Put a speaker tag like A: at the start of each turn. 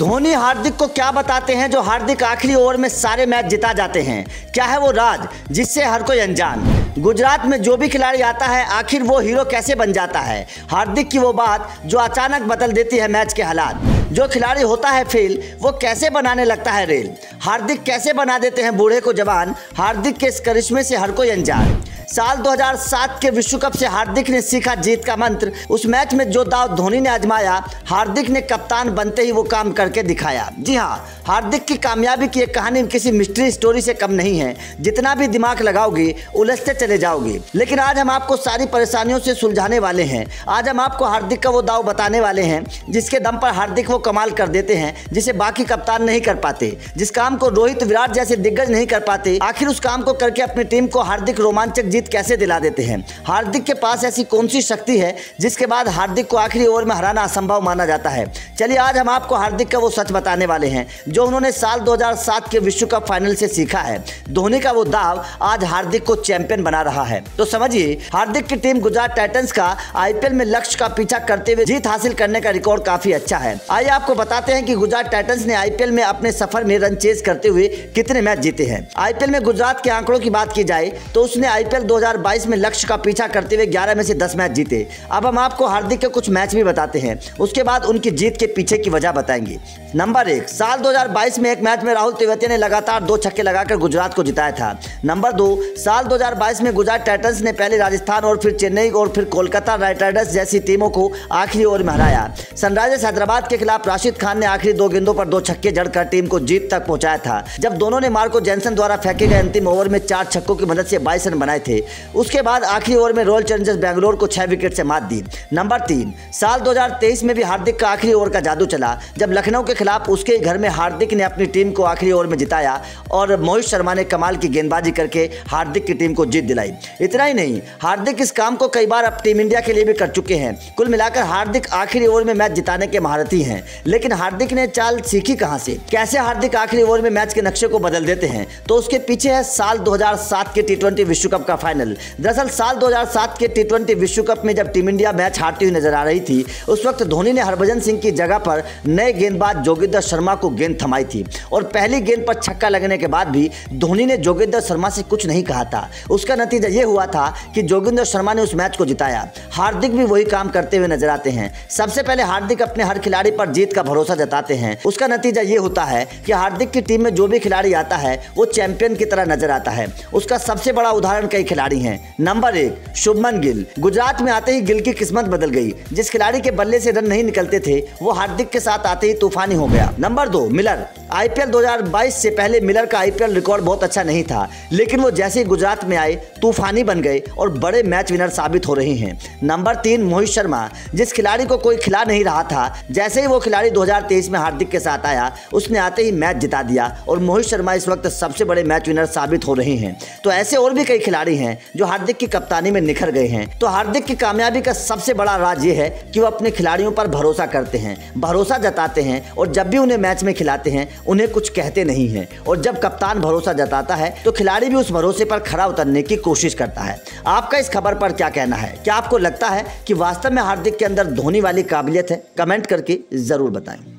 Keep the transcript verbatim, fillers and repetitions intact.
A: धोनी हार्दिक को क्या बताते हैं जो हार्दिक आखिरी ओवर में सारे मैच जिता जाते हैं। क्या है वो राज जिससे हर कोई अनजान। गुजरात में जो भी खिलाड़ी आता है आखिर वो हीरो कैसे बन जाता है। हार्दिक की वो बात जो अचानक बदल देती है मैच के हालात। जो खिलाड़ी होता है फेल वो कैसे बनाने लगता है रेल। हार्दिक कैसे बना देते हैं बूढ़े को जवान। हार्दिक के इस करिश्मे से हर कोई अनजान। साल दो हज़ार सात के विश्व कप से हार्दिक ने सीखा जीत का मंत्र। उस मैच में जो दाव धोनी ने आजमाया हार्दिक ने कप्तान बनते ही वो काम करके दिखाया। जी हाँ, हार्दिक की कामयाबी की एक कहानी किसी मिस्ट्री स्टोरी से कम नहीं है। जितना भी दिमाग लगाओगे उलझते चले जाओगे। लेकिन आज हम आपको सारी परेशानियों से सुलझाने वाले हैं। आज हम आपको हार्दिक का वो दाव बताने वाले हैं जिसके दम पर हार्दिक वो कमाल कर देते हैं जिसे बाकी कप्तान नहीं कर पाते। जिस काम को रोहित विराट जैसे दिग्गज नहीं कर पाते, आखिर उस काम को करके अपनी टीम को हार्दिक रोमांचक जीत कैसे दिला देते हैं। हार्दिक के पास ऐसी कौन सी शक्ति है जिसके बाद हार्दिक को आखिरी ओवर में हराना असंभव माना जाता है। चलिए आज हम आपको हार्दिक का वो सच बताने वाले हैं जो उन्होंने साल दो हज़ार सात के विश्व कप फाइनल से सीखा है। धोनी का वो दाव आज हार्दिक को चैंपियन बना रहा है। तो समझिए, हार्दिक की टीम गुजरात टाइटंस का आईपीएल में लक्ष्य का पीछा करते हुए जीत हासिल करने का रिकॉर्ड काफी अच्छा है। आइए आपको बताते हैं कि गुजरात टाइटंस ने आईपीएल में अपने सफर में रन चेज करते हुए कितने मैच जीते हैं। आईपीएल में गुजरात के आंकड़ों की बात की जाए तो उसने आईपीएल दो हज़ार बाईस में लक्ष्य का पीछा करते हुए ग्यारह में से दस मैच जीते। अब हम आपको हार्दिक के कुछ मैच भी बताते हैं, उसके बाद उनकी जीत के पीछे की वजह बताएंगे। नंबर एक, साल दो हज़ार बाईस में एक मैच में राहुल तेवतिया ने लगातार दो छक्के लगाकर गुजरात को जिताया था। नंबर दो, साल दो हज़ार बाईस में गुजरात टाइटंस ने पहले राजस्थान और फिर चेन्नई और फिर कोलकाता नाइट राइडर्स जैसी टीमों को आखिरी ओवर में हराया। सनराइजर्स हैदराबाद के खिलाफ राशिद खान ने आखिरी दो गेंदों पर दो छक्के जड़कर टीम को जीत तक पहुंचाया था, जब दोनों ने मार्को जैनसन द्वारा फेंके गए अंतिम ओवर में चार छक्कों की मदद से बाईस रन बनाए थे। उसके बाद आखिरी ओवर में रॉयल चैलेंजर्स बेंगलोर को छह विकेट से मात दी। नंबर तीन, साल दो हज़ार तेईस में भी हार्दिक का आखिरी ओवर का जादू चला, जब लखनऊ के खिलाफ उसके घर में हार्दिक ने अपनी टीम को आखिरी ओवर में जिताया और मोहित शर्मा ने कमाल की गेंदबाजी करके हार्दिक की टीम को जीत दिलाई। इतना ही नहीं, हार्दिक इस काम को कई बार अब टीम इंडिया के लिए भी कर चुके हैं। कुल मिलाकर हार्दिक आखिरी ओवर में मैच जिताने के महारथी हैं। लेकिन हार्दिक ने चाल सीखी कहां से, कैसे हार्दिक आखिरी ओवर में मैच के नक्शे को बदल देते हैं, तो उसके पीछे है साल दो हज़ार सात के टी ट्वेंटी विश्व कप का फाइनल। दरअसल साल दो हज़ार सात के टी ट्वेंटी विश्व कप में जब टीम इंडिया मैच हारती हुई नजर आ रही थी, उस वक्त धोनी ने हरभजन सिंह की जगह पर नए गेंदबाज जोगिंदर शर्मा को गेंद थमाई थी और पहली गेंद पर छक्का लगने के बाद भी धोनी ने जोगिंदर शर्मा से कुछ नहीं कहा था। उसका नतीजा यह हुआ था कि जोगिंदर शर्मा ने उस मैच को जिताया। हार्दिक भी वही काम करते हुए नजर आते हैं। सबसे पहले हार्दिक अपने हर खिलाड़ी पर जीत का भरोसा जताते हैं। उसका नतीजा यह होता है कि हार्दिक की टीम में जो भी खिलाड़ी आता है वो चैंपियन की तरह नजर आता है। उसका सबसे बड़ा उदाहरण कई खिलाड़ी हैं। नंबर एक, शुभमन गिल। गुजरात में आते ही गिल की किस्मत बदल गई। जिस खिलाड़ी के बल्ले से रन नहीं निकलते थे वो हार्दिक के साथ आते ही तूफानी हो गया। नंबर दो, मिलर। आईपीएल दो हज़ार बाईस से पहले मिलर का आईपीएल रिकॉर्ड बहुत अच्छा नहीं था, लेकिन वो जैसे ही गुजरात में आए तूफानी बन गए और बड़े मैच विनर साबित हो रहे हैं। नंबर तीन, मोहित शर्मा। जिस खिलाड़ी को कोई खिला नहीं रहा था, जैसे ही वो खिलाड़ी दो हज़ार तेईस में हार्दिक के साथ आया उसने आते ही मैच जिता दिया और मोहित शर्मा इस वक्त सबसे बड़े मैच विनर साबित हो रहे हैं। तो ऐसे और भी कई खिलाड़ी हैं जो हार्दिक की कप्तानी में निखर गए हैं। तो हार्दिक की कामयाबी का सबसे बड़ा राज ये है कि वो अपने खिलाड़ियों पर भरोसा करते हैं, भरोसा जताते हैं और जब भी उन्हें मैच में खिलाते हैं उन्हें कुछ कहते नहीं हैं। और जब कप्तान भरोसा जताता है तो खिलाड़ी भी उस भरोसे पर खरा उतरने की कोशिश करता है। आपका इस खबर पर क्या कहना है? क्या आपको लगता है कि वास्तव में हार्दिक के अंदर धोनी वाली काबिलियत है? कमेंट करके जरूर बताएं।